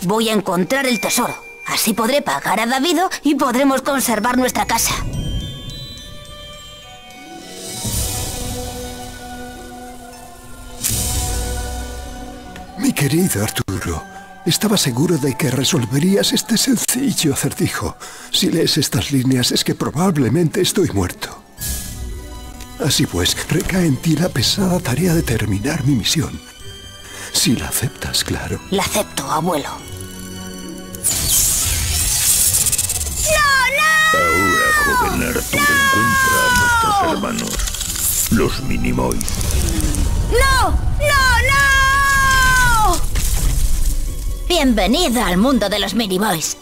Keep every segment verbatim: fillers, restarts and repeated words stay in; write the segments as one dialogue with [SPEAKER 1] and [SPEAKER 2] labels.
[SPEAKER 1] voy a encontrar el tesoro. Así podré pagar a Davido y podremos conservar nuestra casa.
[SPEAKER 2] Mi querido Arturo, estaba seguro de que resolverías este sencillo acertijo. Si lees estas líneas es que probablemente estoy muerto. Así pues, recae en ti la pesada tarea de terminar mi misión. Si la aceptas, claro.
[SPEAKER 1] La acepto, abuelo.
[SPEAKER 3] Ahora, joven Arturo, encuentra a nuestros hermanos, los Minimoys.
[SPEAKER 1] ¡No! ¡No, no! Bienvenido al mundo de los Minimoys.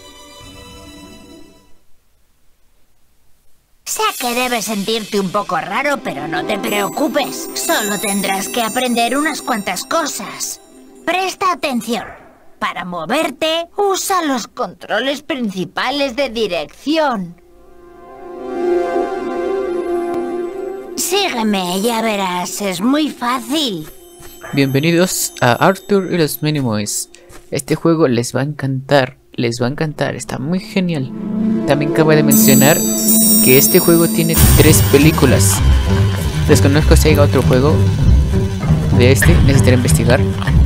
[SPEAKER 1] Sé que debes sentirte un poco raro, pero no te preocupes. Solo tendrás que aprender unas cuantas cosas. Presta atención. Para moverte, usa los controles principales de dirección. Sígueme, ya verás, es muy fácil.
[SPEAKER 4] Bienvenidos a Arthur y los Minimoys. Este juego les va a encantar, les va a encantar, está muy genial. También cabe de mencionar que este juego tiene tres películas. Desconozco si hay otro juego de este, necesitaré investigar.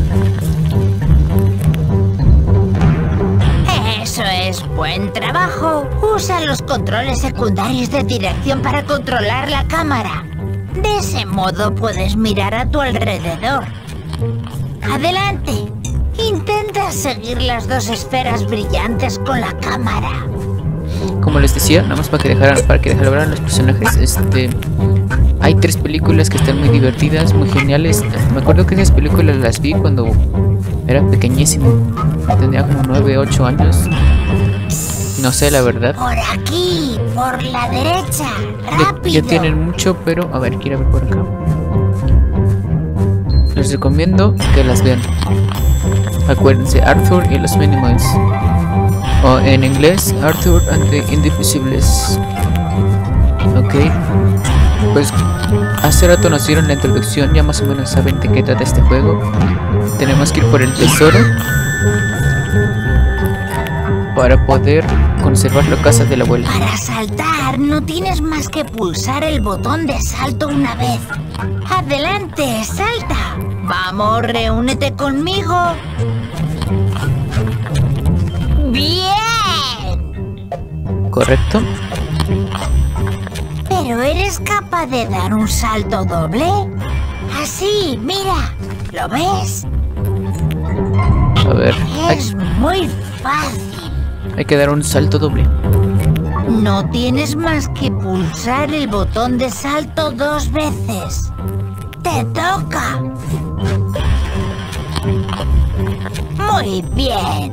[SPEAKER 1] Eso es buen trabajo. Usa los controles secundarios de dirección para controlar la cámara. De ese modo puedes mirar a tu alrededor. Adelante. Intenta seguir las dos esferas brillantes con la cámara.
[SPEAKER 4] Como les decía, nada más para que dejaran, para que dejaran los personajes, este, hay tres películas que están muy divertidas, muy geniales. Me acuerdo que esas películas las vi cuando era pequeñísimo, tenía como nueve, ocho años. No sé, la verdad.
[SPEAKER 1] Por aquí, por la derecha, rápido.
[SPEAKER 4] Ya, ya tienen mucho, pero a ver, quiero ver por acá. Les recomiendo que las vean. Acuérdense, Arthur y los Minimoys. O en inglés, Arthur and the Indivisibles. Ok. Pues hace rato nos dieron la introducción, ya más o menos saben de qué trata este juego. Tenemos que ir por el tesoro para poder conservar la casa de la abuela.
[SPEAKER 1] Para saltar no tienes más que pulsar el botón de salto una vez. Adelante, salta. Vamos, reúnete conmigo. ¡Bien!
[SPEAKER 4] ¿Correcto?
[SPEAKER 1] ¿Pero eres capaz de dar un salto doble? Así, mira. ¿Lo ves?
[SPEAKER 4] A ver,
[SPEAKER 1] Es muy fácil.
[SPEAKER 4] hay que dar un salto doble.
[SPEAKER 1] No tienes más que pulsar el botón de salto dos veces. ¡Te toca! Muy bien.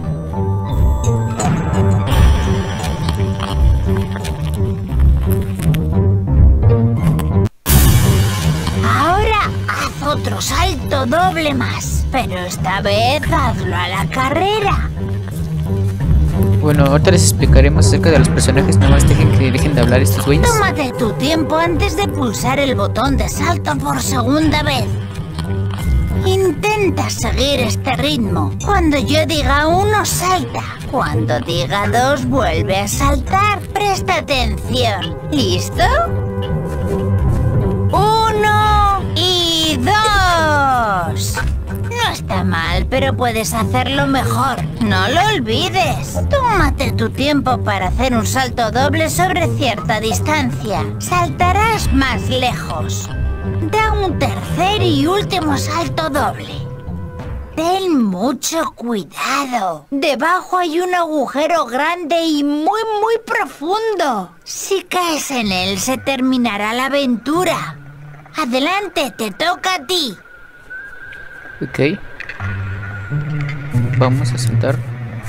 [SPEAKER 1] Ahora haz otro salto doble más, pero esta vez hazlo a la carrera.
[SPEAKER 4] Bueno, ahorita les explicaremos acerca de los personajes, nada más dejen que dejen de hablar estos güeyes.
[SPEAKER 1] Tómate tu tiempo antes de pulsar el botón de salto por segunda vez. Intenta seguir este ritmo. Cuando yo diga uno, salta. Cuando diga dos, vuelve a saltar. Presta atención. ¿Listo? Uno y dos. No está mal, pero puedes hacerlo mejor. No lo olvides. Tómate tu tiempo para hacer un salto doble sobre cierta distancia. Saltarás más lejos. Da un tercer y último salto doble. Ten mucho cuidado. Debajo hay un agujero grande y muy, muy profundo. Si caes en él, se terminará la aventura. Adelante, te toca a ti.
[SPEAKER 4] Ok. Vamos a saltar.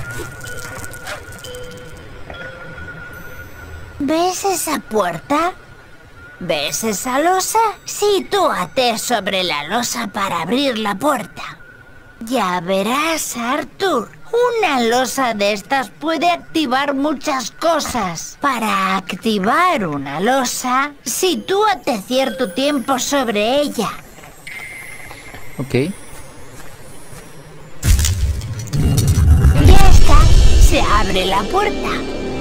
[SPEAKER 1] ¿Ves esa puerta? ¿Ves esa losa? Sitúate sobre la losa para abrir la puerta. Ya verás, Arthur. Una losa de estas puede activar muchas cosas. Para activar una losa, sitúate cierto tiempo sobre ella.
[SPEAKER 4] Ok.
[SPEAKER 1] se abre la puerta.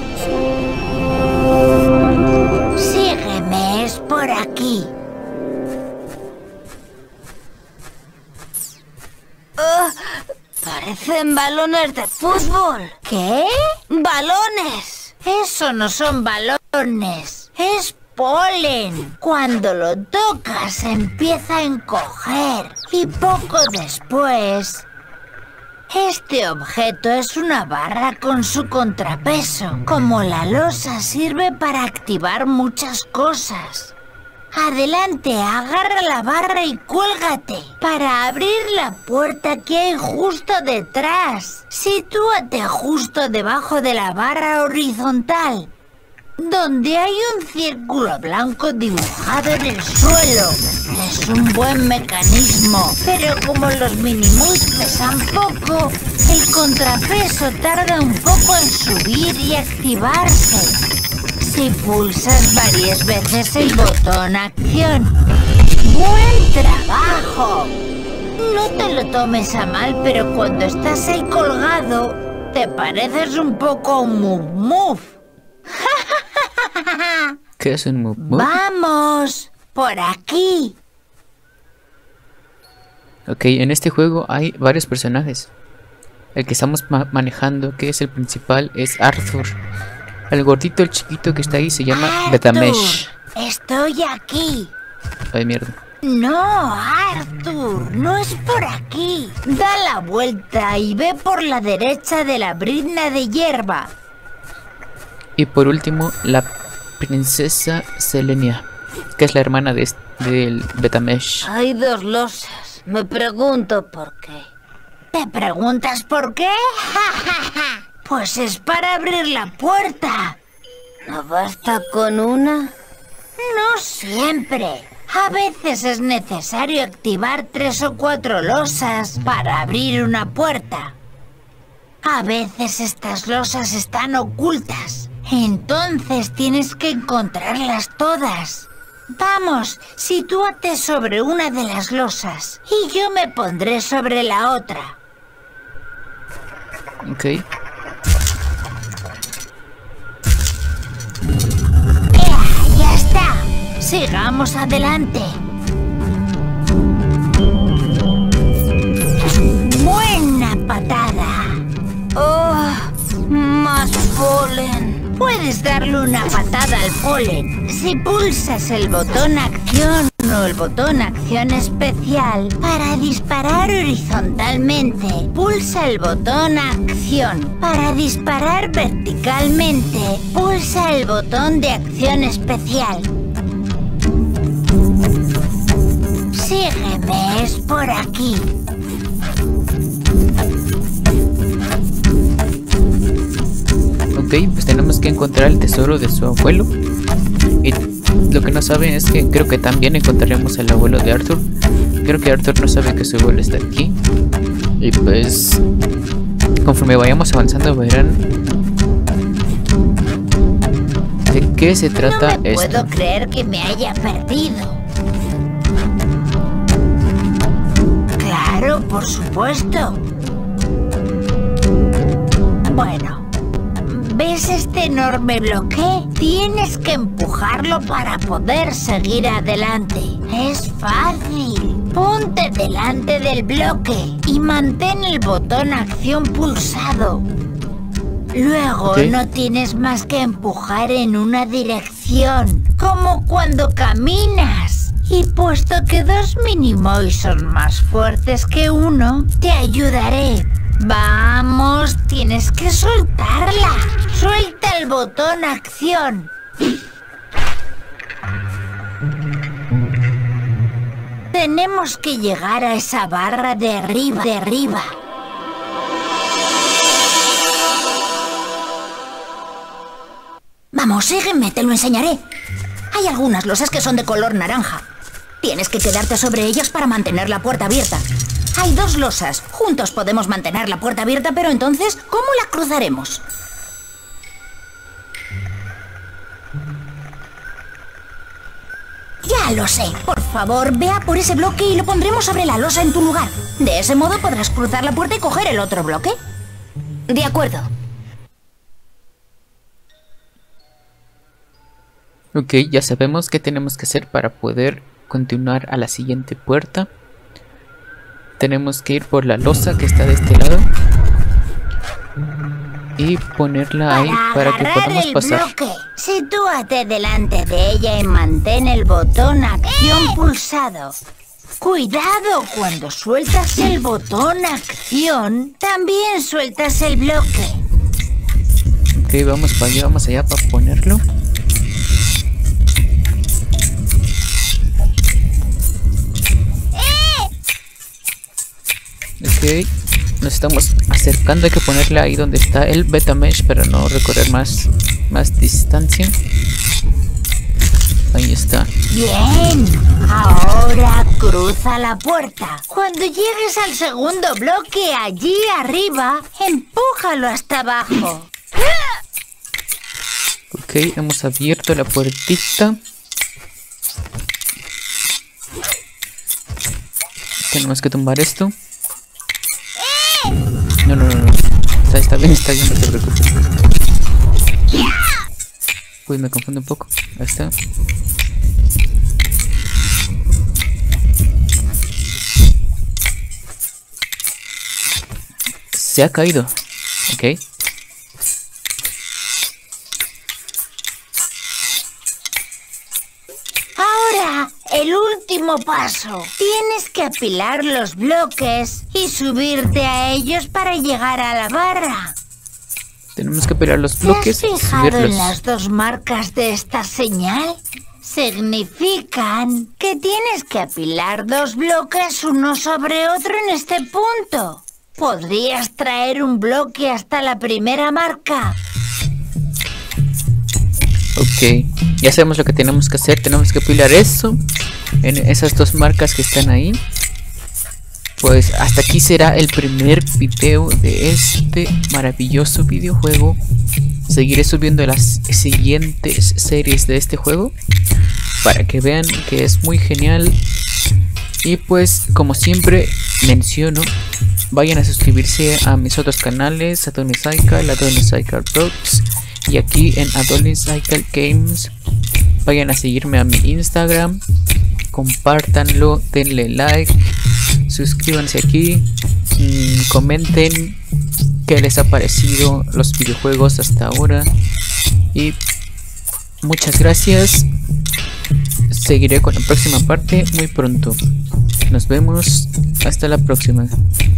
[SPEAKER 1] Sígueme, es por aquí. Oh, parecen balones de fútbol. ¿Qué? ¡Balones! Eso no son balones. Es polen. Cuando lo tocas empieza a encoger. Y poco después... Este objeto es una barra con su contrapeso. Como la losa sirve para activar muchas cosas. Adelante, agarra la barra y cuélgate para abrir la puerta que hay justo detrás. Sitúate justo debajo de la barra horizontal, donde hay un círculo blanco dibujado en el suelo. Es un buen mecanismo, pero como los Minimoys pesan poco, el contrapeso tarda un poco en subir y activarse. Si pulsas varias veces el botón acción. ¡Buen trabajo! No te lo tomes a mal, pero cuando estás ahí colgado, te pareces un poco a un Move Move.
[SPEAKER 4] ¿Qué es un Move Move?
[SPEAKER 1] ¡Vamos! ¡Por aquí!
[SPEAKER 4] Ok, en este juego hay varios personajes. El que estamos ma manejando, que es el principal, es Arthur. El gordito, el chiquito que está ahí, se llama
[SPEAKER 1] Arthur,
[SPEAKER 4] Betamesh.
[SPEAKER 1] Estoy aquí.
[SPEAKER 4] Ay, mierda.
[SPEAKER 1] No, Arthur, no es por aquí. Da la vuelta y ve por la derecha de la brizna de hierba.
[SPEAKER 4] Y por último, la princesa Selenia, que es la hermana de este, del Betamesh.
[SPEAKER 1] Hay dos losas. Me pregunto por qué. ¿Te preguntas por qué? Pues es para abrir la puerta. ¿No basta con una? No siempre. A veces es necesario activar tres o cuatro losas para abrir una puerta. A veces estas losas están ocultas. Entonces tienes que encontrarlas todas. Vamos, sitúate sobre una de las losas y yo me pondré sobre la otra.
[SPEAKER 4] Ok.
[SPEAKER 1] ¡Ya está! ¡Sigamos adelante! ¡Buena patada! ¡Oh! ¡Más polen! Puedes darle una patada al polen si pulsas el botón acción o el botón acción especial para disparar horizontalmente. Pulsa el botón acción. Para disparar verticalmente, pulsa el botón de acción especial. Sígueme, es por aquí.
[SPEAKER 4] Ok, pues tenemos que encontrar el tesoro de su abuelo. Y lo que no saben es que creo que también encontraremos al abuelo de Arthur. Creo que Arthur no sabe que su abuelo está aquí. Y pues, conforme vayamos avanzando verán de qué se trata
[SPEAKER 1] No me
[SPEAKER 4] esto.
[SPEAKER 1] puedo creer que me haya perdido. Claro, por supuesto. Bueno. ¿Ves este enorme bloque? Tienes que empujarlo para poder seguir adelante. Es fácil. Ponte delante del bloque y mantén el botón acción pulsado. Luego
[SPEAKER 4] Okay.
[SPEAKER 1] no tienes más que empujar en una dirección, como cuando caminas. Y puesto que dos Minimoys son más fuertes que uno, te ayudaré. Vamos, tienes que soltarla. Suelta el botón acción. Tenemos que llegar a esa barra de arriba, de arriba. Vamos, sígueme, te lo enseñaré. Hay algunas losas que son de color naranja. Tienes que quedarte sobre ellas para mantener la puerta abierta. Hay dos losas. Juntos podemos mantener la puerta abierta, pero entonces, ¿cómo la cruzaremos? Ya lo sé. Por favor, vea por ese bloque y lo pondremos sobre la losa en tu lugar. De ese modo podrás cruzar la puerta y coger el otro bloque. De acuerdo.
[SPEAKER 4] Ok, ya sabemos qué tenemos que hacer para poder continuar a la siguiente puerta. Tenemos que ir por la losa que está de este lado y ponerla ahí para que podamos
[SPEAKER 1] el
[SPEAKER 4] pasar.
[SPEAKER 1] bloque, sitúate delante de ella y mantén el botón acción pulsado. Cuidado, cuando sueltas el botón acción, también sueltas el bloque.
[SPEAKER 4] Ok, vamos para allá, vamos allá para ponerlo. Ok, nos estamos acercando, hay que ponerle ahí donde está el beta mesh para no recorrer más, más distancia. Ahí está.
[SPEAKER 1] Bien, ahora cruza la puerta. Cuando llegues al segundo bloque allí arriba, empújalo hasta abajo.
[SPEAKER 4] Ok, hemos abierto la puertita. Tenemos que tumbar esto. No, no, no, no. Está, está bien, está bien, no te preocupes. Uy, me confundo un poco. Ahí está. Se ha caído. Ok.
[SPEAKER 1] Ahora, el último paso. Tienes que apilar los bloques y subirte a ellos para llegar a la barra.
[SPEAKER 4] Tenemos que pelar los
[SPEAKER 1] ¿Te
[SPEAKER 4] bloques
[SPEAKER 1] has
[SPEAKER 4] y
[SPEAKER 1] fijado
[SPEAKER 4] subirlos.
[SPEAKER 1] en las dos marcas de esta señal? Significan que tienes que apilar dos bloques uno sobre otro en este punto. ¿Podrías traer un bloque hasta la primera marca?
[SPEAKER 4] Ok, ya sabemos lo que tenemos que hacer. Tenemos que apilar eso en esas dos marcas que están ahí. Pues hasta aquí será el primer video de este maravilloso videojuego. Seguiré subiendo las siguientes series de este juego para que vean que es muy genial. Y pues como siempre menciono, vayan a suscribirse a mis otros canales, Adonis Cycle, Adonis Cycle Bros, y aquí en Adonis Cycle Games. Vayan a seguirme a mi Instagram, compártanlo, denle like, suscríbanse aquí, mmm, comenten qué les ha parecido los videojuegos hasta ahora. Y muchas gracias. Seguiré con la próxima parte muy pronto. Nos vemos hasta la próxima.